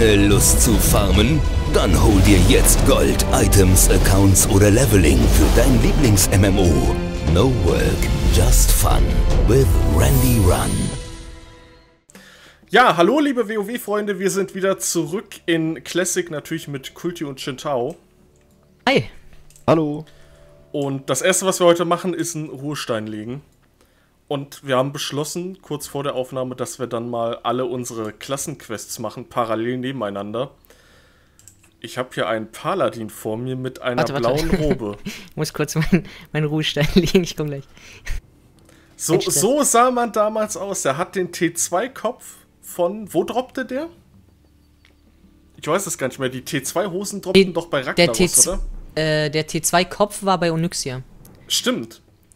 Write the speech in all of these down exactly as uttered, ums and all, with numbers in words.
Keine Lust zu farmen? Dann hol dir jetzt Gold, Items, Accounts oder Leveling für dein Lieblings-M M O. No work, just fun with Randy Run. Ja, hallo liebe WoW-Freunde, wir sind wieder zurück in Classic, natürlich mit Kulti und Qingtao. Hi. Hallo. Und das erste, was wir heute machen, ist einen Ruhestein legen. Und wir haben beschlossen, kurz vor der Aufnahme, dass wir dann mal alle unsere Klassenquests machen, parallel nebeneinander. Ich habe hier einen Paladin vor mir mit einer warte, warte. blauen Robe. Ich muss kurz meinen mein Ruhestein legen, ich komme gleich. So, so sah man damals aus. Der hat den T zwei Kopf von... Wo droppte der? Ich weiß es gar nicht mehr. Die T zwei Hosen droppten Die, doch bei der Ragnaros, T oder? Äh, der T zwei Kopf war bei Onyxia. Stimmt.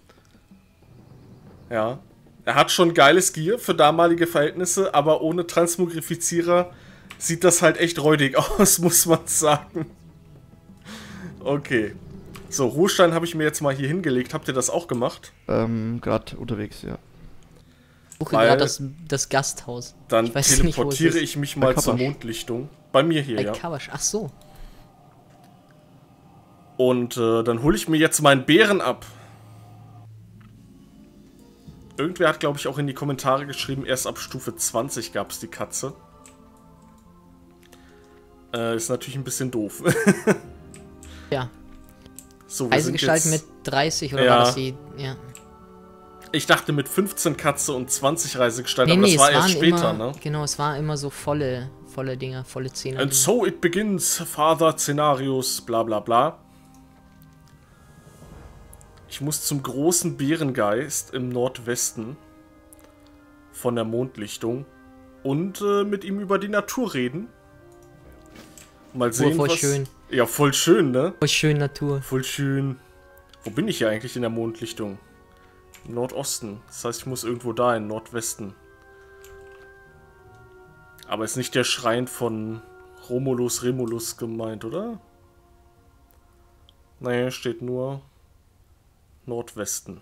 Ja. Er hat schon geiles Gear für damalige Verhältnisse, aber ohne Transmogrifizierer sieht das halt echt räudig aus, muss man sagen. Okay. So, Ruhestein habe ich mir jetzt mal hier hingelegt. Habt ihr das auch gemacht? Ähm, gerade unterwegs, ja. Ich suche Weil- gerade das, das Gasthaus. Dann Ich weiß nicht, wo es teleportiere ist. ich mich mal Bei zur Kabasch. Mondlichtung. Bei mir hier, Bei ja. Kabasch, ach so. Und äh, dann hole ich mir jetzt meinen Bären ab. Irgendwer hat, glaube ich, auch in die Kommentare geschrieben, erst ab Stufe zwanzig gab es die Katze. Äh, ist natürlich ein bisschen doof. Ja. So, wir sind Reisegestalt jetzt, mit dreißig oder Ja. war das die? Ja. Ich dachte mit fünfzehn Katze und zwanzig Reisegestalt, Nee, aber nee, das war es erst waren später, immer, ne? genau, es war immer so volle, volle Dinger, volle Zehner. And so it begins, Father Szenarios, bla bla bla. Ich muss zum großen Bärengeist im Nordwesten von der Mondlichtung und äh, mit ihm über die Natur reden. Mal sehen, voll was... schön. Ja, voll schön, ne? Voll schön Natur. Voll schön. Wo bin ich hier eigentlich in der Mondlichtung? Im Nordosten. Das heißt, ich muss irgendwo da in Nordwesten. Aber ist nicht der Schrein von Romulus Remulus gemeint, oder? Naja, steht nur Nordwesten.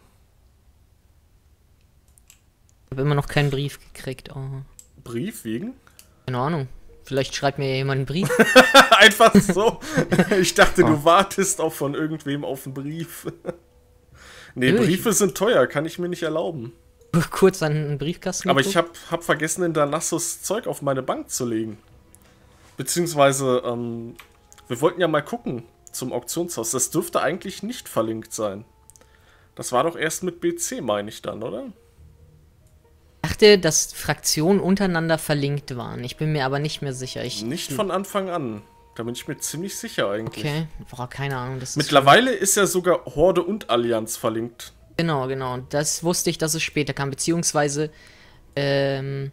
Ich habe immer noch keinen Brief gekriegt. Oh. Brief wegen? Keine Ahnung. Vielleicht schreibt mir ja jemand einen Brief. Einfach so. Ich dachte, du wartest auch von irgendwem auf einen Brief. Nee, Nö, ich- Briefe sind teuer, kann ich mir nicht erlauben. Kurz an einen Briefkasten. Aber ich geguckt. hab, hab vergessen, in Danassos Zeug auf meine Bank zu legen. Beziehungsweise, ähm, wir wollten ja mal gucken zum Auktionshaus. Das dürfte eigentlich nicht verlinkt sein. Das war doch erst mit B C, meine ich dann, oder? Ich dachte, dass Fraktionen untereinander verlinkt waren. Ich bin mir aber nicht mehr sicher. Ich, Nicht von Anfang an. Da bin ich mir ziemlich sicher eigentlich. Okay, boah, keine Ahnung. Das ist Mittlerweile ist ja sogar Horde und Allianz verlinkt. Genau, genau. Das wusste ich, dass es später kam. Beziehungsweise, ähm,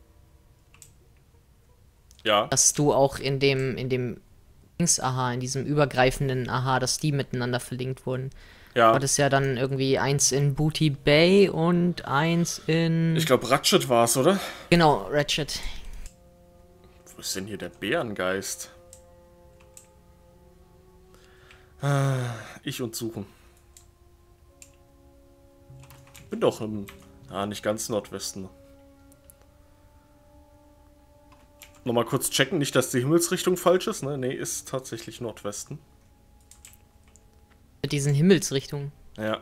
Ja. dass du auch in dem, in dem Dings-Aha, in diesem übergreifenden Aha, dass die miteinander verlinkt wurden. Ja. War das ja dann irgendwie eins in Booty Bay und eins in... Ich glaube, Ratchet war es, oder? Genau, Ratchet. Wo ist denn hier der Bärengeist? Ah, Ich und suchen. Bin doch im... Ah, nicht ganz Nordwesten. Nochmal kurz checken, nicht, dass die Himmelsrichtung falsch ist, ne? Nee, ist tatsächlich Nordwesten. Mit diesen Himmelsrichtungen. Ja.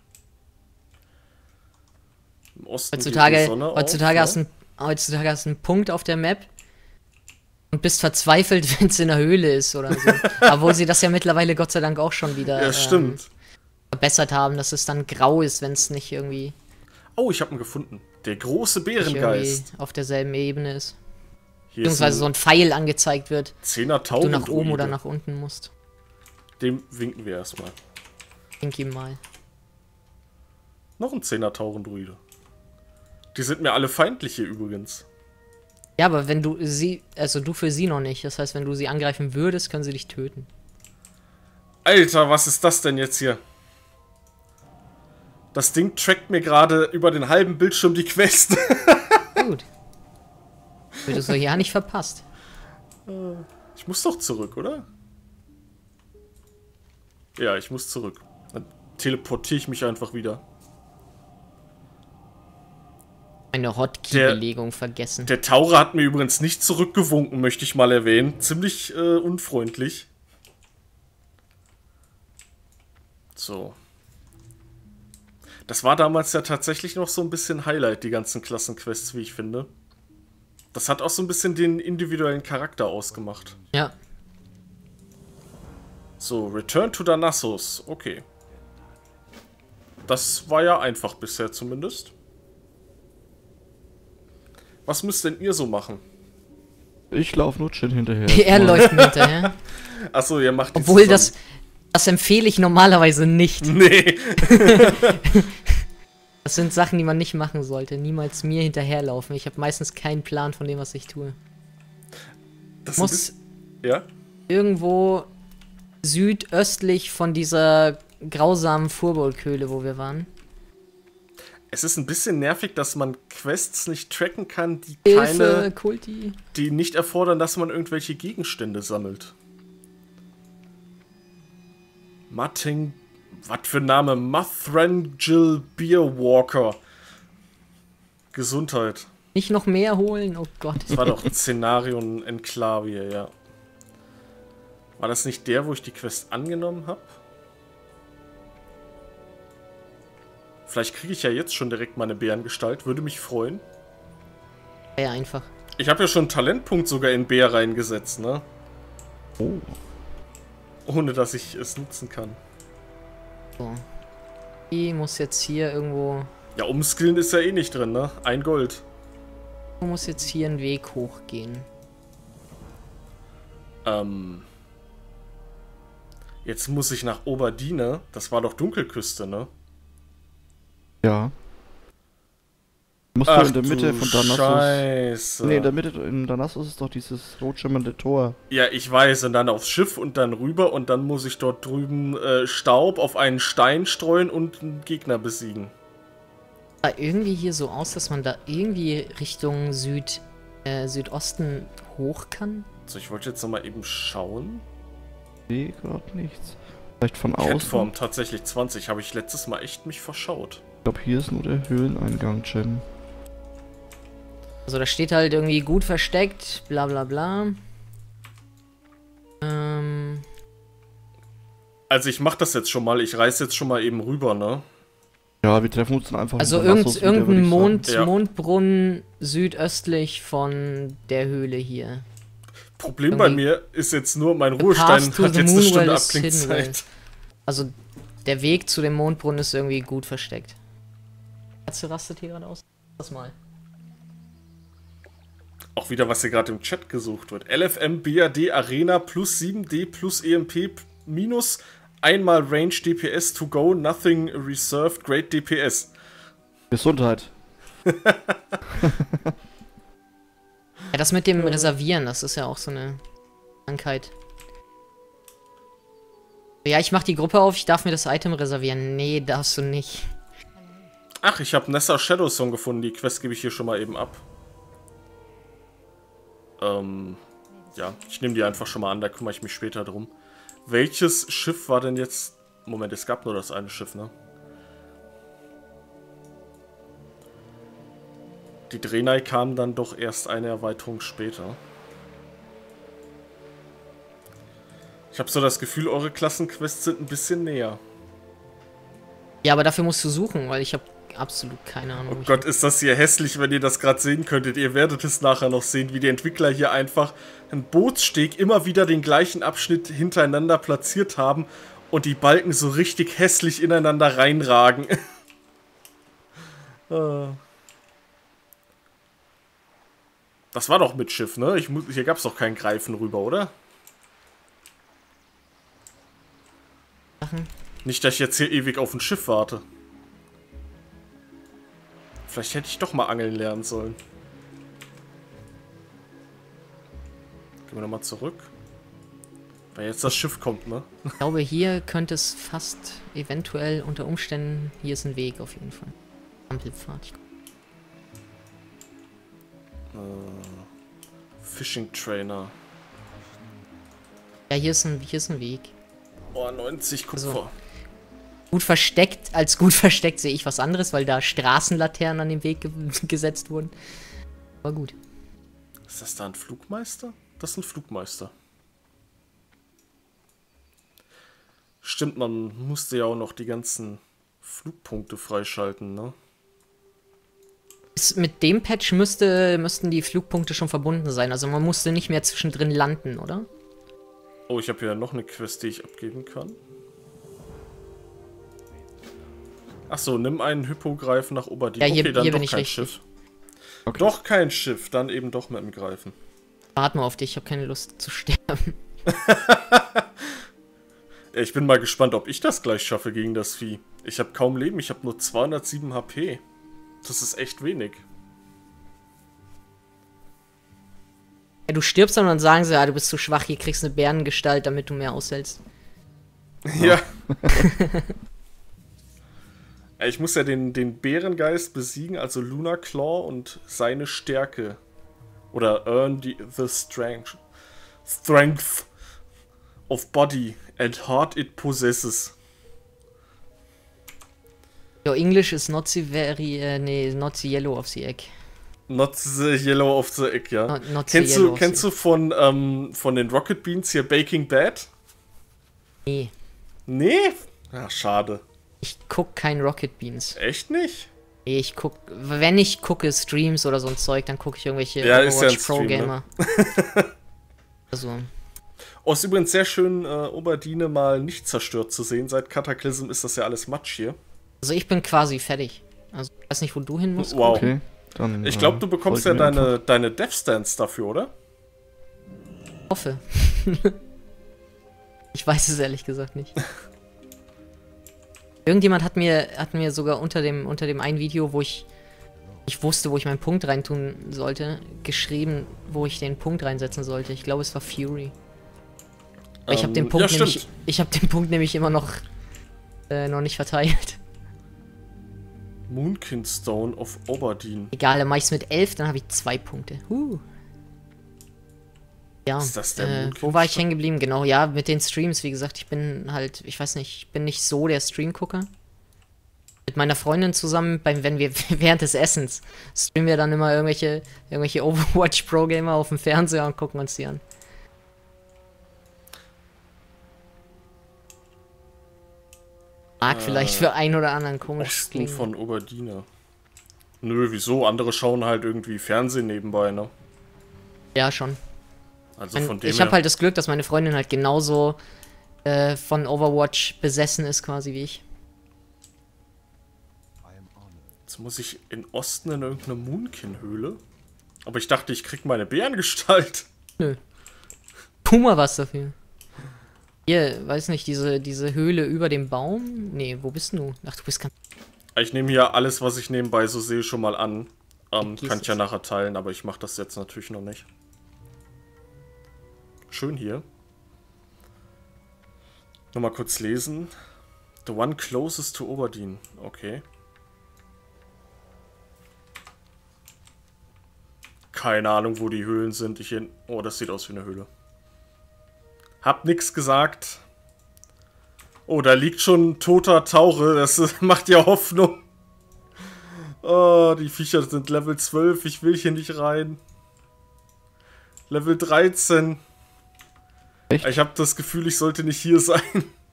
Im Osten geht die Heutzutage, Sonne heutzutage, auf, hast ne? ein, heutzutage hast du einen Punkt auf der Map und bist verzweifelt, wenn es in der Höhle ist oder so. Obwohl sie das ja mittlerweile Gott sei Dank auch schon wieder Ja, ähm, stimmt. verbessert haben, dass es dann grau ist, wenn es nicht irgendwie, Oh, ich habe ihn gefunden. Der große nicht irgendwie Bärengeist. auf derselben Ebene ist. Hier ist Beziehungsweise so ein ein Pfeil angezeigt wird, Zehner ob du nach oben Taubendruide. oder nach unten musst. Dem winken wir erstmal. Denk ihm mal. Noch ein Zehner Taurendruide. Die sind mir alle feindliche übrigens. Ja, aber wenn du sie, also du für sie noch nicht. Das heißt, wenn du sie angreifen würdest, können sie dich töten. Alter, was ist das denn jetzt hier? Das Ding trackt mir gerade über den halben Bildschirm die Quest. Gut. Wird es so ja nicht verpasst. Ich muss doch zurück, oder? Ja, ich muss zurück. Dann teleportiere ich mich einfach wieder. Eine Hotkey-Belegung vergessen. Der Taucher hat mir übrigens nicht zurückgewunken, möchte ich mal erwähnen. Ziemlich äh, unfreundlich. So. Das war damals ja tatsächlich noch so ein bisschen Highlight, die ganzen Klassenquests, wie ich finde. Das hat auch so ein bisschen den individuellen Charakter ausgemacht. Ja. So, Return to Danassos. Okay. Das war ja einfach bisher zumindest. Was müsst denn ihr so machen? Ich laufe nur Chin hinterher. Er läuft mir hinterher. Achso, ihr macht die Obwohl, zusammen. das, das empfehle ich normalerweise nicht. Nee. Das sind Sachen, die man nicht machen sollte. Niemals mir hinterherlaufen. Ich habe meistens keinen Plan von dem, was ich tue. Das Muss ist, ja? irgendwo südöstlich von dieser grausamen Furbolghöhle, wo wir waren. Es ist ein bisschen nervig, dass man Quests nicht tracken kann, die Hilfe, keine, Kulti. die nicht erfordern, dass man irgendwelche Gegenstände sammelt. Matting, was für ein Name? Mathrangel Beerwalker. Gesundheit. Nicht noch mehr holen? Oh Gott. Das war doch Szenarion Enclavie, ja. War das nicht der, wo ich die Quest angenommen habe? Vielleicht kriege ich ja jetzt schon direkt meine Bärengestalt. Würde mich freuen. Ja, einfach. Ich habe ja schon einen Talentpunkt sogar in Bär reingesetzt, ne? Oh. ohne dass ich es nutzen kann. So. Die muss jetzt hier irgendwo... Ja, umskillen ist ja eh nicht drin, ne? Ein Gold. muss jetzt hier einen Weg hochgehen. Ähm... Jetzt muss ich nach Oberdine. Das war doch Dunkelküste, ne? Ja. Musst du Ach in der Mitte du von Danassos... Scheiße. Nee, in der Mitte in Danassos ist doch dieses rotschimmernde Tor. Ja, ich weiß. Und dann aufs Schiff und dann rüber. Und dann muss ich dort drüben äh, Staub auf einen Stein streuen und einen Gegner besiegen. Sah irgendwie hier so aus, dass man da irgendwie Richtung Süd, äh, Südosten hoch kann. So, ich wollte jetzt nochmal eben schauen. Nee, gerade nichts. Vielleicht von außen. Catform tatsächlich zwanzig. Habe ich letztes Mal echt mich verschaut. Ich glaube, hier ist nur der Höhleneingang, Jen. Also da steht halt irgendwie gut versteckt, bla bla bla. Ähm... Also ich mach das jetzt schon mal. Ich reiß jetzt schon mal eben rüber, ne? Ja, wir treffen uns dann einfach Also in Danassos irgend, wieder, irgendein würd ich Mond, sagen. Ja. Mondbrunnen südöstlich von der Höhle hier. Problem bei Irgendwie- mir ist jetzt nur, mein The Ruhestein path to hat the jetzt eine moon Stunde well is hidden well. Abklingzeit. Also der Weg zu dem Mondbrunnen ist irgendwie gut versteckt. Katze rastet hier gerade aus. Das mal. Auch wieder, was hier gerade im Chat gesucht wird. L F M B A D Arena plus sieben D plus E M P minus einmal Range D P S to go, nothing reserved, great D P S. Gesundheit. Ja, das mit dem Reservieren, das ist ja auch so eine Krankheit. Ja, ich mach die Gruppe auf, ich darf mir das Item reservieren. Nee, darfst du nicht. Ach, ich habe Nessa Shadow Song gefunden. Die Quest gebe ich hier schon mal eben ab. Ähm, ja, ich nehme die einfach schon mal an, da kümmere ich mich später drum. Welches Schiff war denn jetzt... Moment, es gab nur das eine Schiff, ne? Die Drenai kam dann doch erst eine Erweiterung später. Ich habe so das Gefühl, eure Klassenquests sind ein bisschen näher. Ja, aber dafür musst du suchen, weil ich habe absolut keine Ahnung. Oh Gott, ist das hier hässlich, wenn ihr das gerade sehen könntet. Ihr werdet es nachher noch sehen, wie die Entwickler hier einfach einen Bootssteg immer wieder den gleichen Abschnitt hintereinander platziert haben und die Balken so richtig hässlich ineinander reinragen. Das war doch mit Schiff, ne? Ich muss, hier gab es doch keinen Greifen rüber, oder? Sachen. Nicht, dass ich jetzt hier ewig auf ein Schiff warte. Vielleicht hätte ich doch mal angeln lernen sollen. Gehen wir nochmal zurück. Weil jetzt das Schiff kommt, ne? Ich glaube, hier könnte es fast eventuell unter Umständen... Hier ist ein Weg auf jeden Fall. Ampelpfad. Äh, Fishing Trainer. Ja, hier ist ein, hier ist ein Weg. Oh, neunzig Kupfer. Also- Gut versteckt, als gut versteckt sehe ich was anderes, weil da Straßenlaternen an den Weg ge gesetzt wurden. Aber gut. Ist das da ein Flugmeister? Das ist ein Flugmeister. Stimmt, man musste ja auch noch die ganzen Flugpunkte freischalten, ne? Mit dem Patch müsste, müssten die Flugpunkte schon verbunden sein. Also man musste nicht mehr zwischendrin landen, oder? Oh, ich habe hier noch eine Quest, die ich abgeben kann. Achso, nimm einen Hippogreifen nach Oberdien. Ja, hier, okay, dann hier doch bin ich kein richtig. Schiff. Okay. Doch kein Schiff, dann eben doch mit dem Greifen. Warte mal auf dich, ich habe keine Lust zu sterben. Ja, ich bin mal gespannt, ob ich das gleich schaffe gegen das Vieh. Ich habe kaum Leben, ich habe nur zweihundertsieben H P. Das ist echt wenig. Ja, du stirbst dann und dann sagen sie, ja, du bist zu schwach, hier kriegst du eine Bärengestalt, damit du mehr aushältst. Ja. Ja, ich muss ja den, den Bärengeist besiegen, also Lunar Claw und seine Stärke. Oder earn the, the strength, strength of body and heart it possesses. Your English is not the very, äh, nee, not the yellow of the egg. Not the yellow of the egg, ja. Not, not the Kennst yellow du, of kennst the du von, ähm, von den Rocket Beans hier Baking Bad? Nee, Nee? Ja, schade. ich guck kein Rocket Beans. Echt nicht? Nee, ich guck, wenn ich gucke Streams oder so ein Zeug, dann gucke ich irgendwelche Ja, ist ja ein Overwatch Pro Stream, ne? Gamer. Also, Oh, ist übrigens sehr schön, äh, Oberdine mal nicht zerstört zu sehen. Seit Cataclysm ist das ja alles Matsch hier. also ich bin quasi fertig. Also, ich weiß nicht, wo du hin musst. Wow. Okay, dann. Ich glaube, du äh, bekommst ja folgen wir deine, einfach. deine Death Stance dafür, oder? Ich hoffe. Ich weiß es ehrlich gesagt nicht. Irgendjemand hat mir, hat mir sogar unter dem, unter dem einen Video, wo ich, ich wusste, wo ich meinen Punkt reintun sollte, geschrieben, wo ich den Punkt reinsetzen sollte. Ich glaube, es war Fury. Aber ich habe den Ähm, Punkt ja, nämlich, stimmt. ich habe den Punkt nämlich immer noch, äh, noch nicht verteilt. Moonkin Stone of Oberdine. Egal, dann mach ich's mit elf, dann habe ich zwei Punkte. Huh. Ja, Ist das der äh, Moonkin wo war ich Stone? hängen geblieben? Genau, ja, mit den Streams, wie gesagt, ich bin halt, ich weiß nicht, ich bin nicht so der Streamgucker. Mit meiner Freundin zusammen, beim, wenn wir während des Essens streamen wir dann immer irgendwelche, irgendwelche Overwatch Pro Gamer auf dem Fernseher und gucken uns die an. Mag vielleicht für einen oder anderen komisch Osten klingen. von Oberdine. Nö, wieso? Andere schauen halt irgendwie Fernsehen nebenbei, ne? Ja, schon. Also Mein, von dem ich habe her. halt das Glück, dass meine Freundin halt genauso äh, von Overwatch besessen ist, quasi wie ich. Jetzt muss ich in Osten in irgendeine Moonkin-Höhle. Aber ich dachte, ich krieg meine Bärengestalt. Nö. Puma was dafür. Hier, weiß nicht, diese, diese Höhle über dem Baum? Nee, wo bist du? Ach, du bist ganz... Ich nehme hier alles, was ich nebenbei so sehe, schon mal an. Ähm, Vergiss kann ich ja es. nachher teilen, aber ich mache das jetzt natürlich noch nicht. Schön hier. Nochmal kurz lesen. The one closest to Oberdine. Okay. Keine Ahnung, wo die Höhlen sind. Ich hier... Oh, das sieht aus wie eine Höhle. Hab nix gesagt. Oh, da liegt schon ein toter Tauche. Das äh, macht ja Hoffnung. Oh, die Viecher sind Level zwölf. Ich will hier nicht rein. Level dreizehn. Echt? Ich habe das Gefühl, ich sollte nicht hier sein.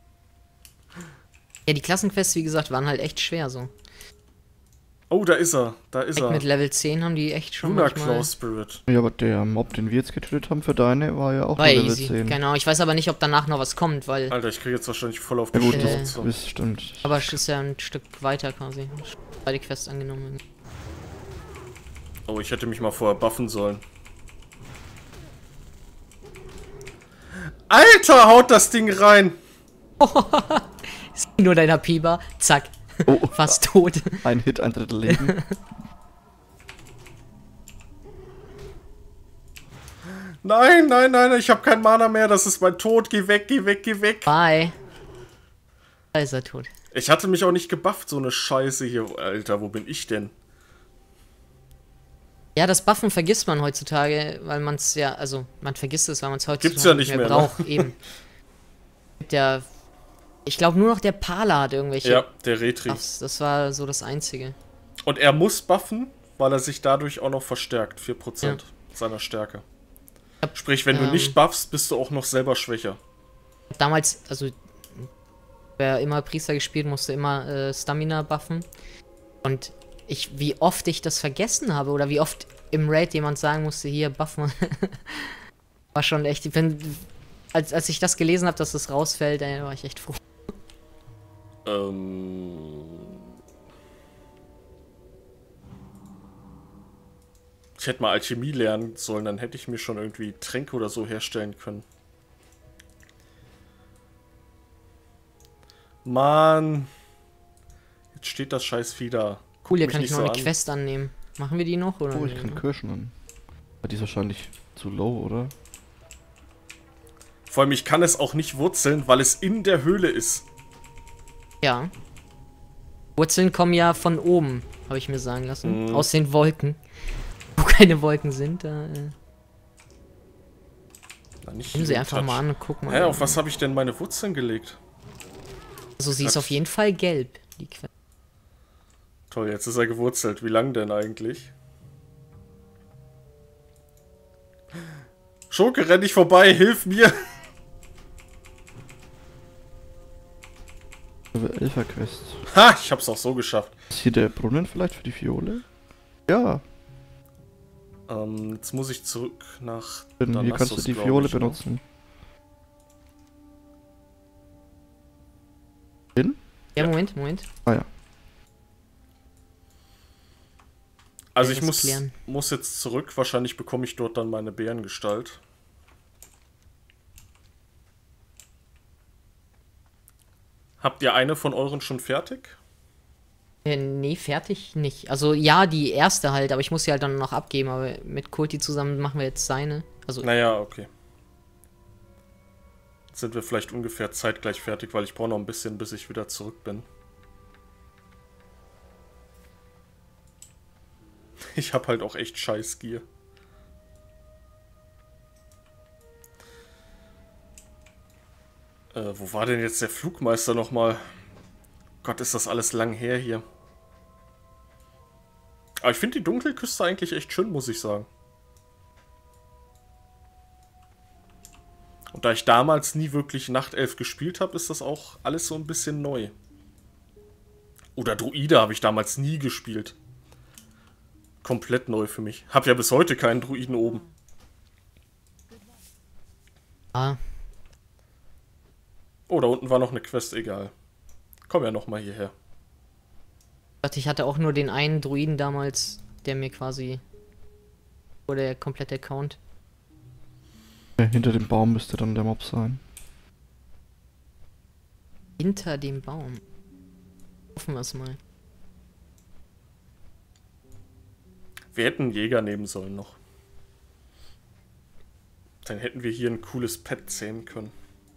Ja, die Klassenquests, wie gesagt, waren halt echt schwer so. Oh, da ist er. Da ist Direkt er. mit Level zehn haben die echt schon Lunar manchmal... Claw Spirit. Ja, aber der Mob, den wir jetzt getötet haben für deine, war ja auch War nur Level easy, zehn. genau. Ich weiß aber nicht, ob danach noch was kommt, weil... Alter, ich kriege jetzt wahrscheinlich voll auf Ja die gut, Äh. Schnauze. das ist stimmt. Aber es ist ja ein Stück weiter quasi. Beide Quests angenommen. Oh, ich hätte mich mal vorher buffen sollen. Alter, haut das Ding rein! Nur dein H P-Bar, zack. Oh, Fast tot. ein Hit, ein Drittel Leben. Nein, nein, nein, ich habe kein Mana mehr. Das ist mein Tod. Geh weg, geh weg, geh weg. Bye. Da ist er tot. Ich hatte mich auch nicht gebufft, so eine Scheiße hier. Alter, wo bin ich denn? Ja, das Buffen vergisst man heutzutage, weil man es ja, also man vergisst es, weil man es heutzutage Gibt's ja nicht mehr, ne? braucht. Eben. Gibt ja, Ich glaube nur noch der Pala hat irgendwelche Ja, der Retri. Buffs. Das war so das Einzige. Und er muss buffen, weil er sich dadurch auch noch verstärkt. vier Prozent ja. seiner Stärke. Sprich, wenn ähm, du nicht buffst, bist du auch noch selber schwächer. Damals, also wer immer Priester gespielt, musste immer äh, Stamina buffen. Und ich, wie oft ich das vergessen habe oder wie oft im Raid jemand sagen musste, hier, buff mal. War schon echt, ich bin, als, als ich das gelesen habe, dass das rausfällt, ey, war ich echt froh. Ähm... Ich hätte mal Alchemie lernen sollen, dann hätte ich mir schon irgendwie Tränke oder so herstellen können. Mann. Jetzt steht das scheiß Vieh da. Cool, hier kann ich noch so eine an. Quest annehmen. Machen wir die noch, oder? Oh, ich kann Kirschen an. Die ist wahrscheinlich zu low, oder? Vor allem, ich kann es auch nicht wurzeln, weil es in der Höhle ist. Ja. Wurzeln kommen ja von oben, habe ich mir sagen lassen. Mm. Aus den Wolken. Wo keine Wolken sind, da... Äh Na, nicht Nimm sie einfach Touch. mal an und guck mal. Hä, auf was habe ich denn meine Wurzeln gelegt? Also sie ist auf jeden Fall gelb, die Quelle. Toll, jetzt ist er gewurzelt. Wie lang denn eigentlich? Schurke, renn dich vorbei, hilf mir! Elfer-Quest. Ha, ich hab's auch so geschafft. Ist hier der Brunnen vielleicht für die Fiole? Ja. Ähm, jetzt muss ich zurück nach Danassus, hier kannst du die Fiole benutzen. Hin? Ja, Moment, Moment. Ah ja. Also ich muss, muss jetzt zurück. Wahrscheinlich bekomme ich dort dann meine Bärengestalt. Habt ihr eine von euren schon fertig? Äh, nee, fertig nicht. Also ja, die erste halt, aber ich muss sie halt dann noch abgeben. Aber mit Kulti zusammen machen wir jetzt seine. Also naja, okay. Jetzt sind wir vielleicht ungefähr zeitgleich fertig, weil ich brauche noch ein bisschen, bis ich wieder zurück bin. Ich habe halt auch echt scheiß Gier. Äh, wo war denn jetzt der Flugmeister nochmal? Gott, ist das alles lang her hier. Aber ich finde die Dunkelküste eigentlich echt schön, muss ich sagen. Und da ich damals nie wirklich Nachtelf gespielt habe, ist das auch alles so ein bisschen neu. Oder Druide habe ich damals nie gespielt. Komplett neu für mich. Hab ja bis heute keinen Druiden oben. Ah. Oh, da unten war noch eine Quest, egal. Komm ja nochmal hierher. Ich hatte auch nur den einen Druiden damals, der mir quasi... Oder der komplette Account. Ja, hinter dem Baum müsste dann der Mob sein. Hinter dem Baum? Hoffen wir es mal. Wir hätten einen Jäger nehmen sollen noch. Dann hätten wir hier ein cooles Pet zähmen können.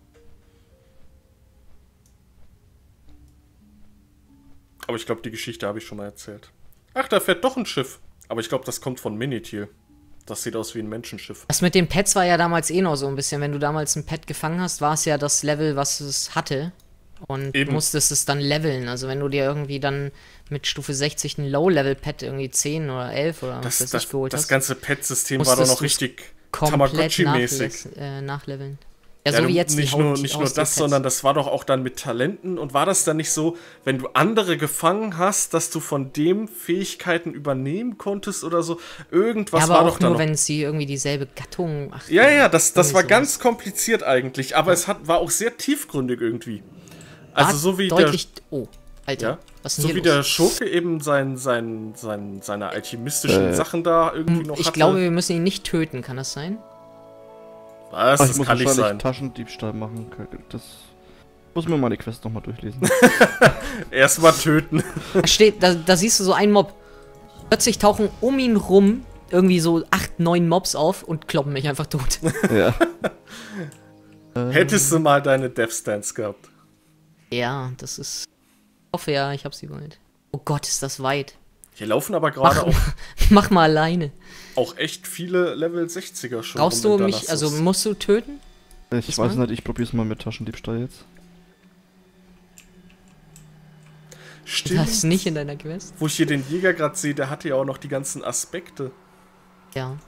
Aber ich glaube, die Geschichte habe ich schon mal erzählt. Ach, da fährt doch ein Schiff. Aber ich glaube, das kommt von Minitiel. Das sieht aus wie ein Menschenschiff. Das mit den Pets war ja damals eh noch so ein bisschen. Wenn du damals ein Pet gefangen hast, war es ja das Level, was es hatte. Und Eben. musstest es dann leveln. Also wenn du dir irgendwie dann mit Stufe sechzig ein Low-Level-Pet irgendwie zehn oder elf oder das, was weiß das, ich geholt das hast. Das ganze Pet-System war doch noch richtig Tamagotchi-mäßig. Äh, nachleveln. Ja, Ja, so du, wie jetzt nicht die nur, Haut nicht nur aus das, den sondern Pets. das war doch auch dann mit Talenten. Und war das dann nicht so, wenn du andere gefangen hast, dass du von dem Fähigkeiten übernehmen konntest oder so? Irgendwas ja, aber war auch doch da nur, noch. wenn sie irgendwie dieselbe Gattung... Ach, Ja, ja, das, das war sowas. ganz kompliziert eigentlich. Aber es hat, war auch sehr tiefgründig irgendwie. Also War so wie deutlich, der... Oh, Alter, Ja? was ist denn So hier wie los? der Schurke eben sein, sein, sein, seine alchemistischen Äh. Sachen da irgendwie noch Ich hatte. glaube, wir müssen ihn nicht töten, kann das sein? Was? Ah, Das ich muss kann nicht wahrscheinlich sein. Taschendiebstahl machen. Das muss mir mal die Quest nochmal durchlesen. Erstmal töten. Da steht, da, da siehst du so einen Mob. Plötzlich tauchen um ihn rum irgendwie so acht, neun Mobs auf und kloppen mich einfach tot. Ja. Hättest du mal deine Death Stance gehabt. Ja, das ist... Ich hoffe ja, ich hab sie bald. Oh Gott, ist das weit. Hier laufen aber gerade Mach, auch, mach mal alleine. auch echt viele Level sechziger schon. Brauchst rum du in mich, Danassus. also musst du töten? Ich Ist weiß man? nicht, ich probier's mal mit Taschendiebstahl jetzt. Stimmt. Das ist nicht in deiner Quest. Wo ich hier den Jäger gerade sehe, der hatte ja auch noch die ganzen Aspekte. Ja.